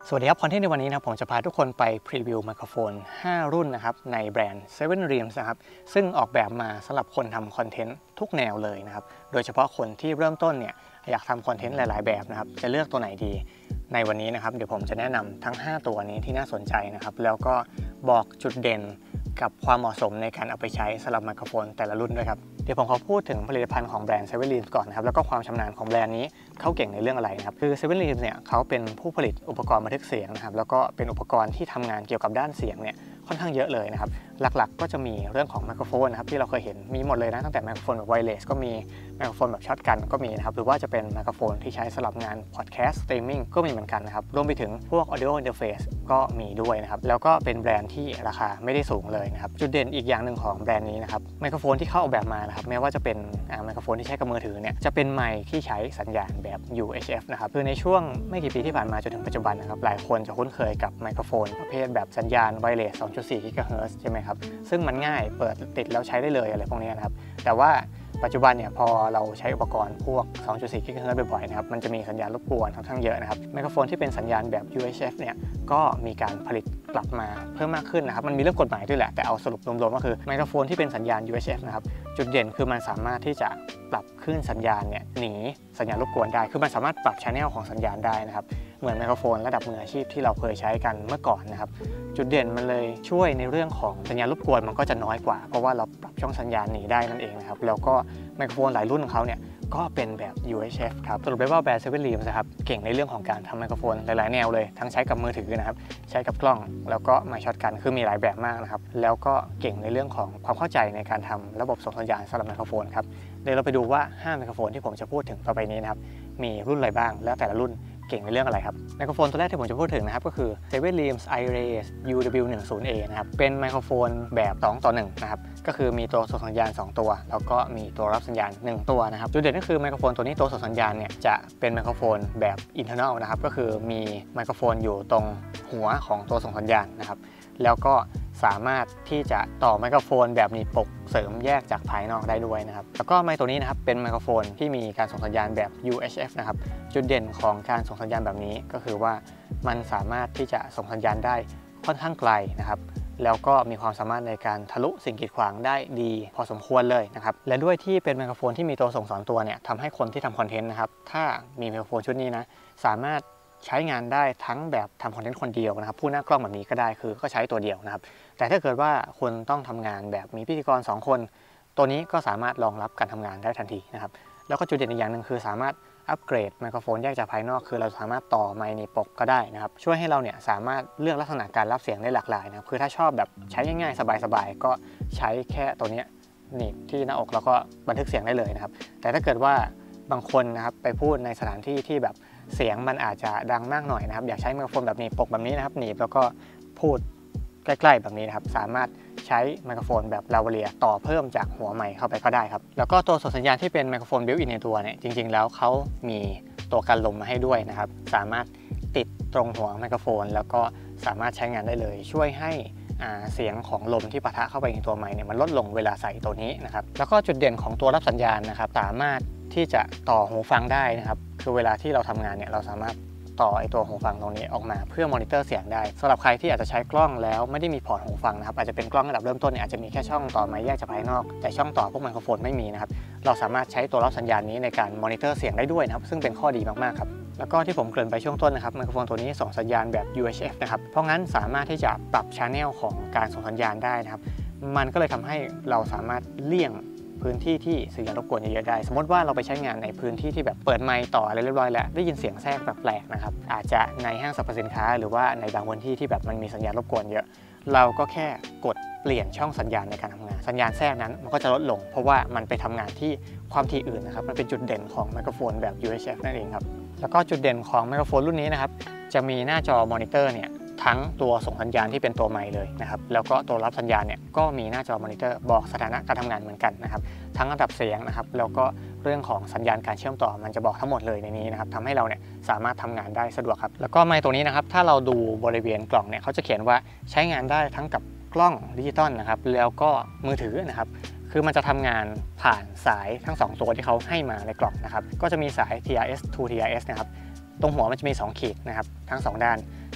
สวัสดีครับคอนเทนต์ในวันนี้นะผมจะพาทุกคนไปพรีวิวไมโครโฟน5 รุ่นนะครับในแบรนด์ Seven Riems นะครับซึ่งออกแบบมาสำหรับคนทำคอนเทนต์ทุกแนวเลยนะครับโดยเฉพาะคนที่เริ่มต้นเนี่ยอยากทำคอนเทนต์หลายๆแบบนะครับจะเลือกตัวไหนดีในวันนี้นะครับเดี๋ยวผมจะแนะนำทั้ง5ตัวนี้ที่น่าสนใจนะครับแล้วก็บอกจุดเด่นกับความเหมาะสมในการเอาไปใช้สำหรับไมโครโฟนแต่ละรุ่นด้วยครับเดี๋ยวผมขอพูดถึงผลิตภัณฑ์ของแบรนด์ Seven Riems ก่อนนะครับแล้วก็ความชำนาญของแบรนด์นี้เขาเก่งในเรื่องอะไรนะครับคือ Seven Riems เนี่ยเขาเป็นผู้ผลิตอุปกรณ์บันทึกเสียงนะครับแล้วก็เป็นอุปกรณ์ที่ทำงานเกี่ยวกับด้านเสียงเนี่ยค่อนข้างเยอะเลยนะครับหลักๆก็จะมีเรื่องของไมโครโฟนนะครับที่เราเคยเห็นมีหมดเลยนะตั้งแต่ไมโครโฟนแบบไวเลสก็มีไมโครโฟนแบบช็อตกันก็มีนะครับหรือว่าจะเป็นไมโครโฟนที่ใช้สำหรับงานพอดแคสต์สตรีมมิ่งก็มีเหมือนกันนะครับรวมไปถึงพวก audio interface ก็มีด้วยนะครับแล้วก็เป็นแบรนด์ที่ราคาไม่ได้สูงเลยนะครับจุดเด่นอีกอย่างหนึ่งของแบรนด์นี้นะครับไมโครโฟนที่เขาออกแบบมานะครับแม้ว่าจะเป็นไมโครโฟนที่ใช้กับมือถือเนี่ยจะเป็นไมค์ที่ใช้สัญญาณแบบ UHF นะครับคือในช่วงไม่กี่ปีที่ผ่านมาจนถึงปัจจุบันนะครับหลายคนจะคุ้นเคยกับไมโครโฟนประเภทแบบสัญญาณไวเลส 2.4 GHz ใช่ไหมครับซึ่งมันง่ายเปิดติดแล้วใช้ได้เลยอะไรพวกนี้นะครับแต่ว่าปัจจุบันเนี่ยพอเราใช้อุปกรณ์พวก 2.4 GHz บ่อยๆนะครับมันจะมีสัญญาณรบกวนค่อนข้างเยอะนะครับไมโครโฟนที่เป็นสัญญาณแบบ UHF เนี่ยก็มีการผลิตกลับมาเพิ่มมากขึ้นนะครับมันมีเรื่องกฎหมายด้วยแหละแต่เอาสรุปรวมๆก็คือไมโครโฟนที่เป็นสัญญาณ UHF นะครับจุดเด่นคือมันสามารถที่จะปรับคลื่นสัญญาณเนี่ยหนีสัญญาณรบกวนได้คือมันสามารถปรับ channel ของสัญญาณได้นะครับเหมือนไมโครโฟนระดับมืออาชีพที่เราเคยใช้กันเมื่อก่อนนะครับจุดเด่นมันเลยช่วยในเรื่องของสัญญาณรบกวนมันก็จะน้อยกว่าเพราะว่าเราปรับช่องสัญญาณหนีได้นั่นเองนะครับแล้วก็ไมโครโฟนหลายรุ่นของเขาเนี่ยก็เป็นแบบ UHF ครับสรุปได้ว่าแบรนด์ Seven Riems นะครับเก่งในเรื่องของการทำไมโครโฟนหลายๆแนวเลยทั้งใช้กับมือถือนะครับใช้กับกล้องแล้วก็ไมค์ช็อตกันคือมีหลายแบบมากนะครับแล้วก็เก่งในเรื่องของความเข้าใจในการทำระบบส่งสัญญาณสำหรับไมโครโฟนครับเดี๋ยวเราไปดูว่า5ไมโครโฟนที่ผมจะพูดถึงต่อไปนี้นะครับมีรุ่นอะไรบ้างแล้วแต่ละรุ่นเก่งในเรื่องอะไรครับไมโครโฟนตัวแรกที่ผมจะพูดถึงนะครับก็คือ Seven Riems iRays UW10A นะครับเป็นไมโครโฟนแบบ2:1นะครับก็คือมีตัวส่งสัญญาณ2ตัวแล้วก็มีตัวรับสัญญาณ1ตัวนะครับจุดเด่นก็คือไมโครโฟนตัวนี้ตัวส่งสัญญาณเนี่ยจะเป็นไมโครโฟนแบบ internal นะครับก็คือมีไมโครโฟนอยู่ตรงหัวของตัวส่งสัญญาณนะครับแล้วก็สามารถที่จะต่อไมโครโฟนแบบหนีบปกเสริมแยกจากภายนอกได้ด้วยนะครับแล้วก็ไมค์ตัวนี้นะครับเป็นไมโครโฟนที่มีการส่งสัญญาณแบบ UHF นะครับจุดเด่นของการส่งสัญญาณแบบนี้ก็คือว่ามันสามารถที่จะส่งสัญญาณได้ค่อนข้างไกลนะครับแล้วก็มีความสามารถในการทะลุสิ่งกีดขวางได้ดีพอสมควรเลยนะครับและด้วยที่เป็นไมโครโฟนที่มีตัวส่ง2ตัวเนี่ยทำให้คนที่ทำคอนเทนต์นะครับถ้ามีไมโครโฟนชุดนี้นะสามารถใช้งานได้ทั้งแบบทำคอนเทนต์คนเดียวนะครับผู้หน้ากล้องแบบนี้ก็ได้คือก็ใช้ตัวเดียวนะครับแต่ถ้าเกิดว่าคุณต้องทำงานแบบมีพิธีกร2คนตัวนี้ก็สามารถรองรับการทำงานได้ทันทีนะครับแล้วก็จุดเด่นอีกอย่างหนึ่งคือสามารถอัปเกรดไมโครโฟนแยกจากภายนอกคือเราสามารถต่อไมค์หนีบปกก็ได้นะครับช่วยให้เราเนี่ยสามารถเลือกลักษณะการรับเสียงได้หลากหลายนะครับคือถ้าชอบแบบใช้ง่ายๆสบายๆก็ใช้แค่ตัวนี้หนีบที่หน้าอกแล้วก็บันทึกเสียงได้เลยนะครับแต่ถ้าเกิดว่าบางคนนะครับไปพูดในสถานที่ที่แบบเสียงมันอาจจะดังมากหน่อยนะครับอยากใช้ไมโครโฟนแบบหนีบปกแบบนี้นะครับหนีบแล้วก็พูดใกล้ๆแบบนี้นะครับสามารถใช้ไมโครโฟนแบบลาวาเลียต่อเพิ่มจากหัวไมค์เข้าไปก็ได้ครับแล้วก็ตัวส่งสัญญาณที่เป็นไมโครโฟนบิวอินในตัวเนี่ยจริงๆแล้วเขามีตัวกันลมมาให้ด้วยนะครับสามารถติดตรงหัวไมโครโฟนแล้วก็สามารถใช้งานได้เลยช่วยให้เสียงของลมที่ปะทะเข้าไปในตัวไมค์เนี่ยมันลดลงเวลาใส่ตัวนี้นะครับแล้วก็จุดเด่นของตัวรับสัญญาณนะครับสามารถที่จะต่อหูฟังได้นะครับคือเวลาที่เราทำงานเนี่ยเราสามารถต่อไอตัวหูฟังตรงนี้ออกมาเพื่อมอนิเตอร์เสียงได้สำหรับใครที่อาจจะใช้กล้องแล้วไม่ได้มีพอร์ตหูฟังนะครับอาจจะเป็นกล้องระดับเริ่มต้นเนี่ยอาจจะมีแค่ช่องต่อไมค์แยกจากภายนอกแต่ช่องต่อพวกไมโครโฟนไม่มีนะครับเราสามารถใช้ตัวรับสัญญาณนี้ในการมอนิเตอร์เสียงได้ด้วยนะครับซึ่งเป็นข้อดีมากๆครับแล้วก็ที่ผมเกริ่นไปช่วงต้นนะครับไมโครโฟนตัวนี้ส่งสัญญาณแบบ UHF นะครับเพราะงั้นสามารถที่จะปรับ channel ของการส่งสัญญาณได้นะครับมันก็เลยทำให้เราสามารถเลี่ยงพื้นที่ที่สัญญาณรบกวนเยอะๆได้สมมติว่าเราไปใช้งานในพื้นที่ที่แบบเปิดไมค์ต่ออะไรเรียบร้อยแล้วได้ยินเสียงแทรกแปลกๆนะครับอาจจะในห้างสรรพสินค้าหรือว่าในบางพื้นที่ที่แบบมันมีสัญญาณรบกวนเยอะเราก็แค่กดเปลี่ยนช่องสัญญาณในการทำงานสัญญาณแทรกนั้นมันก็จะลดลงเพราะว่ามันไปทำงานที่ความถี่อื่นนะครับมันเป็นจุดเด่นของไมโครโฟนแบบ UHF นั่นเองครับแล้วก็จุดเด่นของไมโครโฟนรุ่นนี้นะครับจะมีหน้าจอมอนิเตอร์เนี่ยทั้งตัวส่งสัญญาณที่เป็นตัวไมค์เลยนะครับแล้วก็ตัวรับสัญญาณเนี่ยก็มีหน้าจอมอนิเตอร์บอกสถานะการทำงานเหมือนกันนะครับทั้งระดับเสียงนะครับแล้วก็เรื่องของสัญญาณการเชื่อมต่อมันจะบอกทั้งหมดเลยในนี้นะครับทำให้เราเนี่ยสามารถทำงานได้สะดวกครับแล้วก็ไมค์ตัวนี้นะครับถ้าเราดูบริเวณกล่องเนี่ยเขาจะเขียนว่าใช้งานได้ทั้งกับกล้องดิจิตอลนะครับแล้วก็มือถือนะครับคือมันจะทำงานผ่านสายทั้ง2ตัวที่เขาให้มาในกล่องนะครับก็จะมีสาย TRS to TRS นะครับตรงหัวมันจะมี2ขีดนะครับทั้ง2ด้าน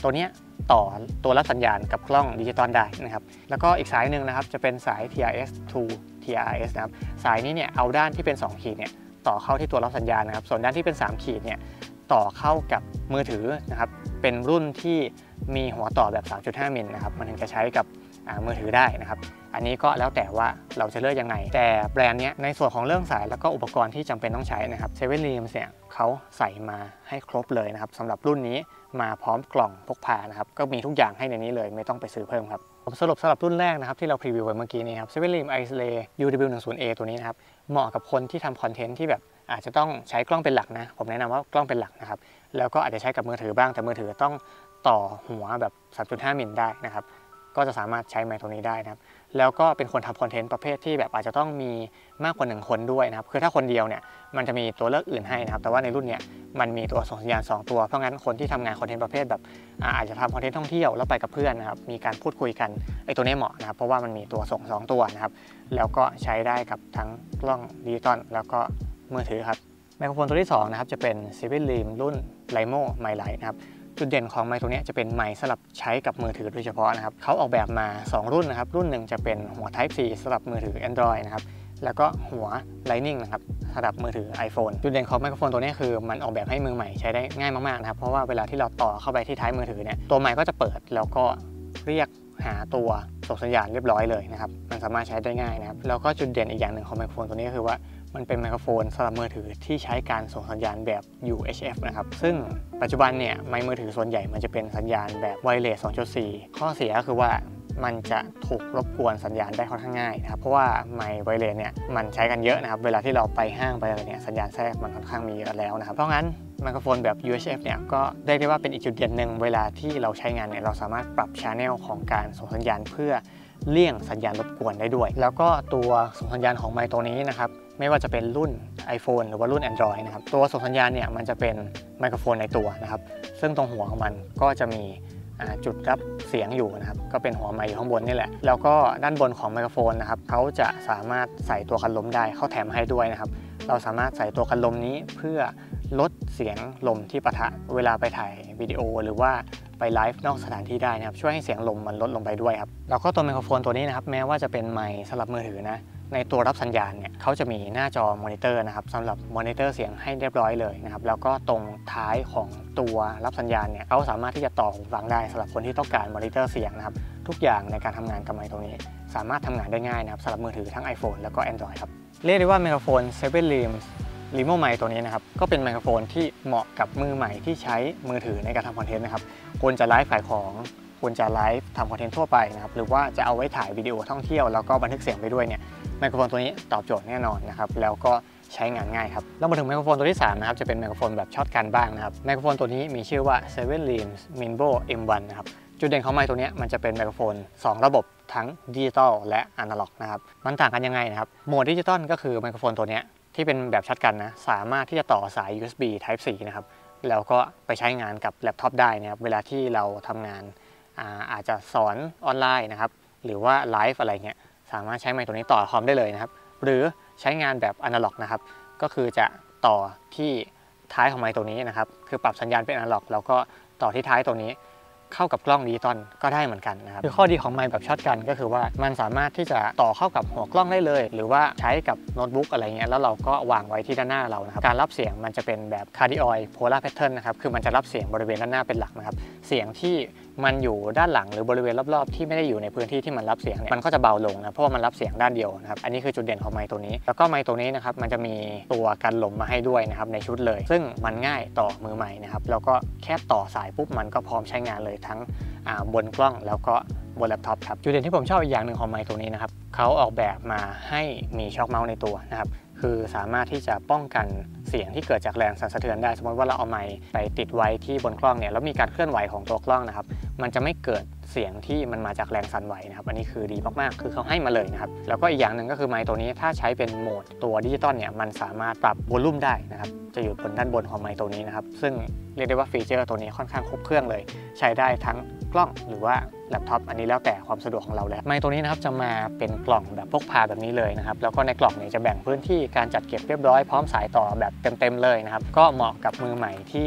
ตัวนี้ต่อตัวรับสัญญาณกับกล้องดิจิตอลได้นะครับแล้วก็อีกสายหนึ่งนะครับจะเป็นสาย TRS to TRS นะครับสายนี้เนี่ยเอาด้านที่เป็น2ขีดเนี่ยต่อเข้าที่ตัวรับสัญญาณนะครับส่วนด้านที่เป็น3ขีดเนี่ยต่อเข้ากับมือถือนะครับเป็นรุ่นที่มีหัวต่อแบบ 3.5 มิลนะครับมันถึงจะใช้กับมือถือได้นะครับอันนี้ก็แล้วแต่ว่าเราจะเลือกยังไงแต่แบรนด์นี้ในส่วนของเรื่องสายแล้วก็อุปกรณ์ที่จำเป็นต้องใช้นะครับ7 Realms เนี่ยเขาใส่มาให้ครบเลยนะครับสำหรับรุ่นนี้มาพร้อมกล่องพกพานะครับก็มีทุกอย่างให้ในนี้เลยไม่ต้องไปซื้อเพิ่มครับผมสรุปสำหรับรุ่นแรกนะครับที่เราพรีวิวไปเมื่อกี้นี้ครับ7 Realms Islay UW10A ตัวนี้นะครับเหมาะกับคนที่ทำคอนเทนต์ที่แบบอาจจะต้องใช้กล้องเป็นหลักนะผมแนะนำว่ากล้องเป็นหลักนะครับแล้วก็อาจจะใช้กับมือถือบ้างแต่มือถือต้องต่อหัวแบบ 3.5 มิลได้นะครับก็จะสามารถใช้ไมค์ตัวนี้ได้นะครับแล้วก็เป็นคนทำคอนเทนต์ประเภทที่แบบอาจจะต้องมีมากกว่า1คนด้วยนะครับคือถ้าคนเดียวเนี่ยมันจะมีตัวเลือกอื่นให้นะครับแต่ว่าในรุ่นเนี้ยมันมีตัวส่งสัญญาณ2ตัวเพราะงั้นคนที่ทำงานคอนเทนต์ประเภทแบบอาจจะทำคอนเทนต์ท่องเที่ยวแล้วไปกับเพื่อนนะครับมีการพูดคุยกันไอ้ตัวนี้เหมาะนะครับเพราะว่ามันมีตัวส่ง2ตัวนะครับแล้วก็ใช้ได้กับทั้งกล้องดิจิตอลแล้วก็มือถือครับไมโครโฟนตัวที่2นะครับจะเป็น 7 Realms รุ่น LYMO MicLite นะครับจุดเด่นของไมค์ตัวนี้จะเป็นไมค์สำหรับใช้กับมือถือโดยเฉพาะนะครับเขาออกแบบมา2รุ่นนะครับรุ่นหนึ่งจะเป็นหัว Type C สำหรับมือถือ Android นะครับแล้วก็หัว Lightning นะครับสำหรับมือถือ iPhone จุดเด่นของไมโครโฟนตัวนี้คือมันออกแบบให้มือใหม่ใช้ได้ง่ายมากๆนะครับเพราะว่าเวลาที่เราต่อเข้าไปที่ท้ายมือถือเนี่ยตัวไมค์ก็จะเปิดแล้วก็เรียกหาตัวส่งสัญญาณเรียบร้อยเลยนะครับมันสามารถใช้ได้ง่ายนะครับแล้วก็จุดเด่นอีกอย่างหนึ่งของไมโครโฟนตัวนี้ก็คือว่ามันเป็นไมโครโฟนสำหรับมือถือที่ใช้การส่งสัญญาณแบบ UHF นะครับซึ่งปัจจุบันเนี่ยไมค์มือถือส่วนใหญ่มันจะเป็นสัญญาณแบบไวเลส 2.4 ข้อเสียก็คือว่ามันจะถูกรบกวนสัญญาณได้ค่อนข้างง่ายนะครับเพราะว่าไมค์ไวเลสเนี่ยมันใช้กันเยอะนะครับเวลาที่เราไปห้างไปอะไรเนี่ยสัญญาณแทรกมันค่อนข้างมีเยอะแล้วนะครับเพราะงั้นไมโครโฟนแบบ UHF เนี่ยก็เรียกได้ว่าเป็นอีกจุดเด่นหนึ่งเวลาที่เราใช้งานเนี่ยเราสามารถปรับ channel ของการส่งสัญญาณเพื่อเลี่ยงสัญญาณรบกวนได้ด้วยแล้วก็ตัวส่งสัญญาณของไมค์ตัวนี้นะครับไม่ว่าจะเป็นรุ่น iPhone หรือว่ารุ่น Android นะครับตัวส่งสัญญาณเนี่ยมันจะเป็นไมโครโฟนในตัวนะครับซึ่งตรงหัวของมันก็จะมีจุดรับเสียงอยู่นะครับก็เป็นหัวไมค์อยู่ข้างบนนี่แหละแล้วก็ด้านบนของไมโครโฟนนะครับเขาจะสามารถใส่ตัวกันลมได้เขาแถมให้ด้วยนะครับเราสามารถใส่ตัวกันลมนี้เพื่อลดเสียงลมที่ปะทะเวลาไปถ่ายวิดีโอหรือว่าไปไลฟ์นอกสถานที่ได้นะครับช่วยให้เสียงลมมันลดลงไปด้วยครับแล้วก็ตัวไมโครโฟนตัวนี้นะครับแม้ว่าจะเป็นไมค์สำหรับมือถือนะในตัวรับสัญญาณเนี่ยเขาจะมีหน้าจอมอนิเตอร์นะครับสำหรับมอนิเตอร์เสียงให้เรียบร้อยเลยนะครับแล้วก็ตรงท้ายของตัวรับสัญญาณเนี่ยเขาสามารถที่จะต่อหูฟังได้สำหรับคนที่ต้องการมอนิเตอร์เสียงนะครับทุกอย่างในการทำงานกับไมค์ตรงนี้สามารถทำงานได้ง่ายนะครับสำหรับมือถือทั้ง iPhone แล้วก็ Android ครับเรียกได้ว่าไมโครโฟน7 Realms LYMO Mic ตัวนี้นะครับก็เป็นไมโครโฟนที่เหมาะกับมือใหม่ที่ใช้มือถือในการทำคอนเทนต์นะครับควรจะไลฟ์ขายของควรจะไลฟ์ทำคอนเทนต์ทั่วไปนะครับหรือว่าจะเอาไว้ถ่ายวิดีโอท่องเที่ยวแล้วก็บันทึกเสียงไปด้วยเนี่ยไมโครโฟนตัวนี้ตอบโจทย์แน่นอนนะครับแล้วก็ใช้งานง่ายครับแล้วมาถึงไมโครโฟนตัวที่3นะครับจะเป็นไมโครโฟนแบบช็อตกันบ้างนะครับไมโครโฟนตัวนี้มีชื่อว่า7 Realms Minbo M1 นะครับจุดเด่นของไมค์ตัวนี้มันจะเป็นไมโครโฟน2ระบบทั้งดิจิตอลและอนาล็อกนะครับมันต่างกันยังไงนะครับโหมดดิจิตอลก็คือไมโครโฟนตัวนี้ที่เป็นแบบช็อตกันนะสามารถที่จะต่อสาย USB Type C นะครับแล้วก็ไปใช้งานกับแล็ปท็อปได้นะครับเวลาที่เราทำงานอาจจะสอนออนไลน์นะครับหรือว่าไลฟ์อะไรเงี้ยสามารถใช้ไมค์ตัวนี้ต่อคอมได้เลยนะครับหรือใช้งานแบบอนาล็อกนะครับก็คือจะต่อที่ท้ายของไมค์ตัวนี้นะครับคือปรับสัญญาณเป็นอนาล็อกแล้วก็ต่อที่ท้ายตัวนี้เข้ากับกล้องดิจิตอลก็ได้เหมือนกันนะครับคือข้อดีของไมค์แบบช็อตกันก็คือว่ามันสามารถที่จะต่อเข้ากับหัวกล้องได้เลยหรือว่าใช้กับโน้ตบุ๊กอะไรเงี้ยแล้วเราก็วางไว้ที่ด้านหน้าเรานะครับการรับเสียงมันจะเป็นแบบ cardioid polar pattern นะครับคือมันจะรับเสียงบริเวณด้านหน้าเป็นหลักนะครับเสียงที่มันอยู่ด้านหลังหรือบริเวณรอบๆที่ไม่ได้อยู่ในพื้นที่ที่มันรับเสียงเนี่ยมันก็จะเบาลงนะเพราะว่ามันรับเสียงด้านเดียวนะครับอันนี้คือจุดเด่นของไมค์ตัวนี้แล้วก็ไมค์ตัวนี้นะครับมันจะมีตัวกันลมมาให้ด้วยนะครับในชุดเลยซึ่งมันง่ายต่อมือใหม่นะครับแล้วก็แค่ต่อสายปุ๊บมันก็พร้อมใช้งานเลยทั้งบนกล้องแล้วก็บนแล็ปท็อปครับจุดเด่นที่ผมชอบอีกอย่างหนึ่งของไมค์ตัวนี้นะครับเขาออกแบบมาให้มีช็อคเมาส์ในตัวนะครับคือสามารถที่จะป้องกันเสียงที่เกิดจากแรงสั่นสะเทือนได้สมมติว่าเราเอาไมค์ไปติดไว้ที่บนกล้องเนี่ยแล้วมีการเคลื่อนไหวของตัวกล้องนะครับมันจะไม่เกิดเสียงที่มันมาจากแรงสั่นไหวนะครับอันนี้คือดีมากๆคือเขาให้มาเลยนะครับแล้วก็อีกอย่างหนึ่งก็คือไมค์ตัวนี้ถ้าใช้เป็นโหมดตัวดิจิตอลเนี่ยมันสามารถปรับวอลลุ่มได้นะครับจะอยู่บนด้านบนของไมค์ตัวนี้นะครับซึ่งเรียกได้ว่าฟีเจอร์ตัวนี้ค่อนข้างครบเครื่องเลยใช้ได้ทั้งกล้องหรือว่าแล็ปท็อปอันนี้แล้วแต่ความสะดวกของเราแล้วไมค์ตัวนี้นะครับจะมาเป็นกล่องแบบพกพาแบบนี้เลยนะครับแล้วก็ในกล่องเนี่ยจะแบ่งพื้นที่การจัดเก็บเรียบร้อยพร้อมสายต่อแบบเต็มๆเลยนะครับก็เหมาะกับมือใหม่ที่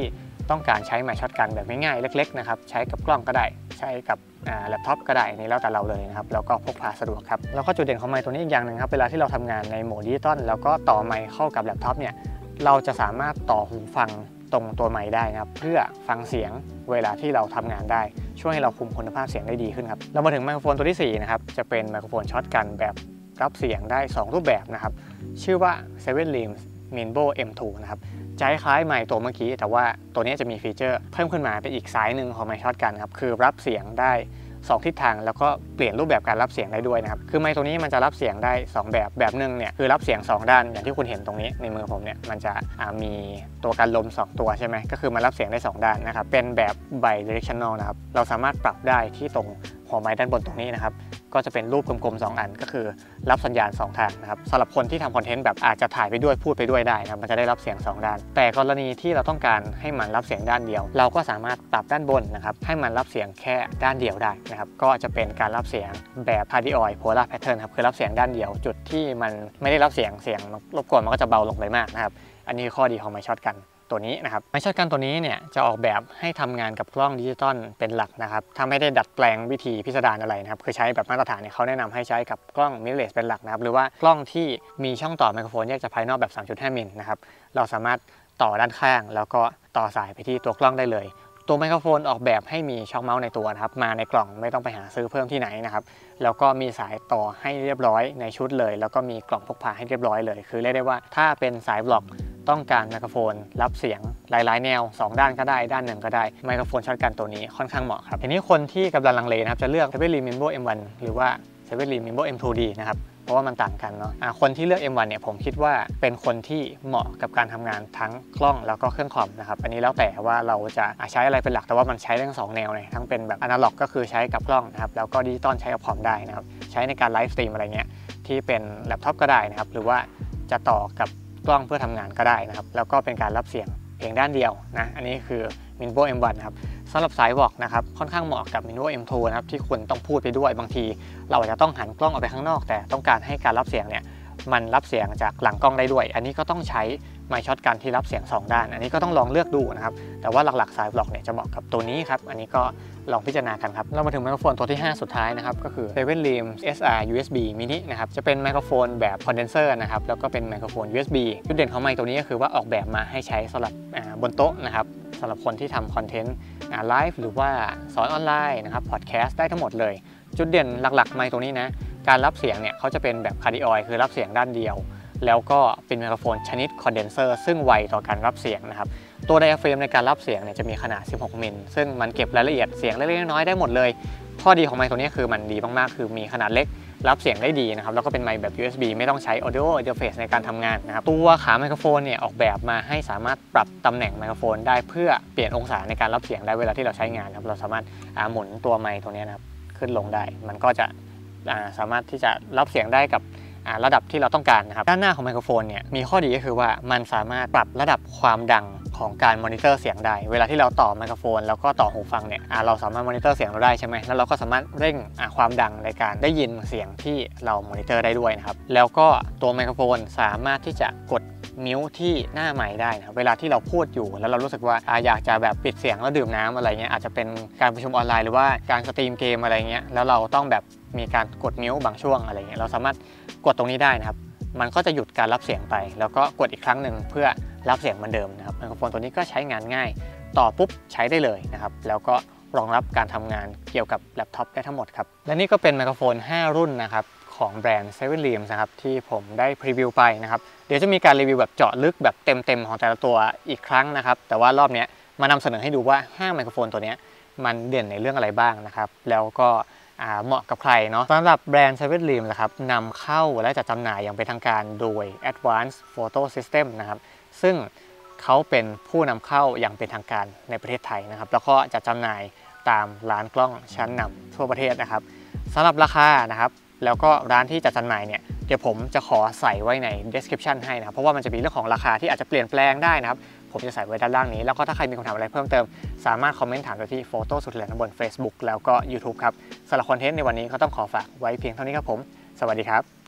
ต้องการใช้ไมค์ช็อตกันแบบง่ายๆเล็กๆนะครับใช้กับกล้องก็ได้ใช้กับแล็ปท็อปก็ได้นี่แล้วแต่เราเลยนะครับแล้วก็พกพาสะดวกครับแล้วก็จุดเด่นของไมค์ตัวนี้อีกอย่างหนึ่งครับเวลาที่เราทำงานในโหมดดิจิตอลแล้วก็ต่อไมค์เข้ากับแล็ปท็อปเนี่ยเราจะสามารถต่อหูฟังตรงตัวไมค์ได้นะครับเพื่อฟังเสียงเวลาที่เราทำงานได้ช่วยให้เราคุมคุณภาพเสียงได้ดีขึ้นครับเรามาถึงไมโครโฟนตัวที่4นะครับจะเป็นไมโครโฟนช็อตกันแบบรับเสียงได้2รูปแบบนะครับชื่อว่า Seven Rims Minbo M2 นะครับจะคล้ายไมค์ตัวเมื่อกี้แต่ว่าตัวนี้จะมีฟีเจอร์เพิ่มขึ้นมาเป็นอีกสายหนึ่งของไมค์ช็อตกันครับคือรับเสียงได้2ทิศทางแล้วก็เปลี่ยนรูปแบบการรับเสียงได้ด้วยนะครับคือไมค์ตัวนี้มันจะรับเสียงได้2แบบหนึ่งเนี่ยคือรับเสียง2ด้านอย่างที่คุณเห็นตรงนี้ในมือผมเนี่ยมันจะมีตัวกันลม2ตัวใช่ไหมก็คือมันรับเสียงได้2ด้านนะครับเป็นแบบ bidirectional นะครับเราสามารถปรับได้ที่ตรงหัวไมค์ด้านบนตรงนี้นะครับก็จะเป็นรูปกลมๆ2อันก็คือรับสัญญาณ2ทางนะครับสำหรับคนที่ทำคอนเทนต์แบบอาจจะถ่ายไปด้วยพูดไปด้วยได้นะมันจะได้รับเสียง2ด้านแต่กรณีที่เราต้องการให้มันรับเสียงด้านเดียวเราก็สามารถปรับด้านบนนะครับให้มันรับเสียงแค่ด้านเดียวได้นะครับก็จะเป็นการรับเสียงแบบ Cardioid Polar Pattern ครับคือรับเสียงด้านเดียวจุดที่มันไม่ได้รับเสียงรบกวนมันก็จะเบาลงไปมากนะครับอันนี้ข้อดีของไมค์ช็อตกันตัวนี้นะครับไมค์ช็อตกันตัวนี้เนี่ยจะออกแบบให้ทำงานกับกล้องดิจิตอลเป็นหลักนะครับถ้าไม่ได้ดัดแปลงวิธีพิสดารอะไรนะครับคือใช้แบบมาตรฐานเนี่ยเขาแนะนำให้ใช้กับกล้องมิเรอร์เลสเป็นหลักนะครับหรือว่ากล้องที่มีช่องต่อไมโครโฟนแยกจากภายนอกแบบ 3.5 มิลนะครับเราสามารถต่อด้านข้างแล้วก็ต่อสายไปที่ตัวกล้องได้เลยตัวไมโครโฟนออกแบบให้มีช่องเมาส์ในตัวนะครับมาในกล่องไม่ต้องไปหาซื้อเพิ่มที่ไหนนะครับแล้วก็มีสายต่อให้เรียบร้อยในชุดเลยแล้วก็มีกล่องพกพาให้เรียบร้อยเลยคือเรียกได้ว่าถ้าเป็นสายบล็อกต้องการไมโครโฟนรับเสียงหลายๆแนว2ด้านก็ได้ด้านหนึ่งก็ได้ไมโครโฟนช็อตกันตัวนี้ค่อนข้างเหมาะครับทีนี้คนที่กำลังลังเลนะครับจะเลือก Seven Rims Minbo M1 หรือว่า Seven Rims Minbo M2D นะครับเพราะว่ามันต่างกันเนาะคนที่เลือก M1 เนี่ยผมคิดว่าเป็นคนที่เหมาะกับการทำงานทั้งกล้องแล้วก็เครื่องคอมนะครับอันนี้แล้วแต่ว่าเราจะใช้อะไรเป็นหลักแต่ว่ามันใช้ทั้ง2แนวเลยทั้งเป็นแบบอนาล็อกก็คือใช้กับกล้องนะครับแล้วก็ดิจิตอลใช้กับคอมได้นะครับใช้ในการไลฟ์สตรีมอะไรเงี้ยที่เป็นแล็ปท็อปก็ได้นะครับหรือว่าจะต่อกับกล้องเพื่อทำงานก็ได้นะครับแล้วก็เป็นการรับเสียงเพียงด้านเดียวนะอันนี้คือ Minbo M1 ครับสำหรับสายวอล์กนะครับค่อนข้างเหมาะกับ Minbo M2 นะครับที่คุณต้องพูดไปด้วยบางทีเราอาจจะต้องหันกล้องออกไปข้างนอกแต่ต้องการให้การรับเสียงเนี่ยมันรับเสียงจากหลังกล้องได้ด้วยอันนี้ก็ต้องใช้ไมค์ช็อตกันที่รับเสียง2ด้านอันนี้ก็ต้องลองเลือกดูนะครับแต่ว่าหลักๆสายบล็อกเนี่ยจะเหมาะกับตัวนี้ครับอันนี้ก็ลองพิจารณากันครับเรามาถึงไมโครโฟนตัวที่5สุดท้ายนะครับก็คือ Seven Rims SR USB Mini นะครับจะเป็นไมโครโฟนแบบคอนเดนเซอร์นะครับแล้วก็เป็นไมโครโฟน USB จุดเด่นของไมค์ตัวนี้ก็คือว่าออกแบบมาให้ใช้สำหรับบนโต๊ะนะครับสำหรับคนที่ทำคอนเทนต์ไลฟ์หรือว่าสอนออนไลน์นะครับพอดแคสต์ได้ทั้งหมดเลยจุดเด่นหลักๆไมค์ตัวนี้นะการรับเสียงเนี่ยเขาจะเป็นแบบ Cardioid คือรับเสียงด้านเดียวแล้วก็เป็นไมโครโฟนชนิดคอนเดนเซอร์ซึ่งไวต่อการรับเสียงนะครับตัวไดอะเฟรมในการรับเสียงเนี่ยจะมีขนาด16มิลซึ่งมันเก็บรายละเอียดเสียงเล็กๆน้อยๆได้หมดเลยข้อดีของไมค์ตัวนี้คือมันดีมากๆคือมีขนาดเล็กรับเสียงได้ดีนะครับแล้วก็เป็นไมค์แบบ USB ไม่ต้องใช้ Audio Interface ในการทำงานนะครับตัวขาไมโครโฟนเนี่ยออกแบบมาให้สามารถปรับตำแหน่งไมโครโฟนได้เพื่อเปลี่ยนองศาในการรับเสียงได้เวลาที่เราใช้งานครับเราสามารถหมุนตัวไมค์ตัวนี้นะครับขึ้นลงได้มันก็จะสามารถที่จะรับเสียงได้กับระดับที่เราต้องการนะครับด้านหน้าของไมโครโฟนเนี่ยมีข้อดีก็คือว่ามันสามารถปรับระดับความดังของการมอนิเตอร์เสียงได้เวลาที่เราต่อไมโครโฟนแล้วก็ต่อหูฟังเนี่ยเราสามารถมอนิเตอร์เสียงเราได้ใช่ไหมแล้วเราก็สามารถเร่งความดังในการได้ยินเสียงที่เรามอนิเตอร์ได้ด้วยนะครับแล้วก็ตัวไมโครโฟนสามารถที่จะกดมิวที่หน้าไมค์ได้นะเวลาที่เราพูดอยู่แล้วเรารู้สึกว่าอยากจะแบบปิดเสียงแล้วดื่มน้ำอะไรเงี้ยอาจจะเป็นการประชุมออนไลน์หรือว่าการสตรีมเกมอะไรเงี้ยแล้วเราต้องแบบมีการกดมิวบางช่วงอะไรเงี้ยเราสามารถกดตรงนี้ได้นะครับมันก็จะหยุดการรับเสียงไปแล้วก็กดอีกครั้งหนึ่งเพื่อรับเสียงเหมือนเดิมนะครับไมโครโฟนตัวนี้ก็ใช้งานง่ายต่อปุ๊บใช้ได้เลยนะครับแล้วก็รองรับการทำงานเกี่ยวกับแล็ปท็อปได้ทั้งหมดครับและนี่ก็เป็นไมโครโฟน5รุ่นนะครับของแบรนด์ Seven Rims นะครับที่ผมได้พรีวิวไปนะครับเดี๋ยวจะมีการรีวิวแบบเจาะลึกแบบเต็มๆของแต่ละตัวอีกครั้งนะครับแต่ว่ารอบนี้มานำเสนอให้ดูว่า5ไมโครโฟนตัวนี้มันเด่นในเรื่องอะไรบ้างนะครับแล้วก็เหมาะกับใครเนาะสำหรับแบรนด์ Seven Rims นะครับนำเข้าและจัดจำหน่ายอย่างเป็นทางการโดย Advanced Photo System นะครับซึ่งเขาเป็นผู้นำเข้าอย่างเป็นทางการในประเทศไทยนะครับแล้วก็จัดจำหน่ายตามร้านกล้องชั้นนำทั่วประเทศนะครับสำหรับราคานะครับแล้วก็ร้านที่จัดจำหน่ายเนี่ยเดี๋ยวผมจะขอใส่ไว้ใน description ให้นะครับเพราะว่ามันจะมีเรื่องของราคาที่อาจจะเปลี่ยนแปลงได้นะครับผมจะใส่ไว้ด้านล่างนี้แล้วก็ถ้าใครมีคำถามอะไรเพิ่มเติมสามารถคอมเมนต์ถามได้ที่โฟโต้สุดเหลือบน Facebook แล้วก็ YouTube ครับสำหรับคอนเทนต์ในวันนี้ก็ต้องขอฝากไว้เพียงเท่านี้ครับผมสวัสดีครับ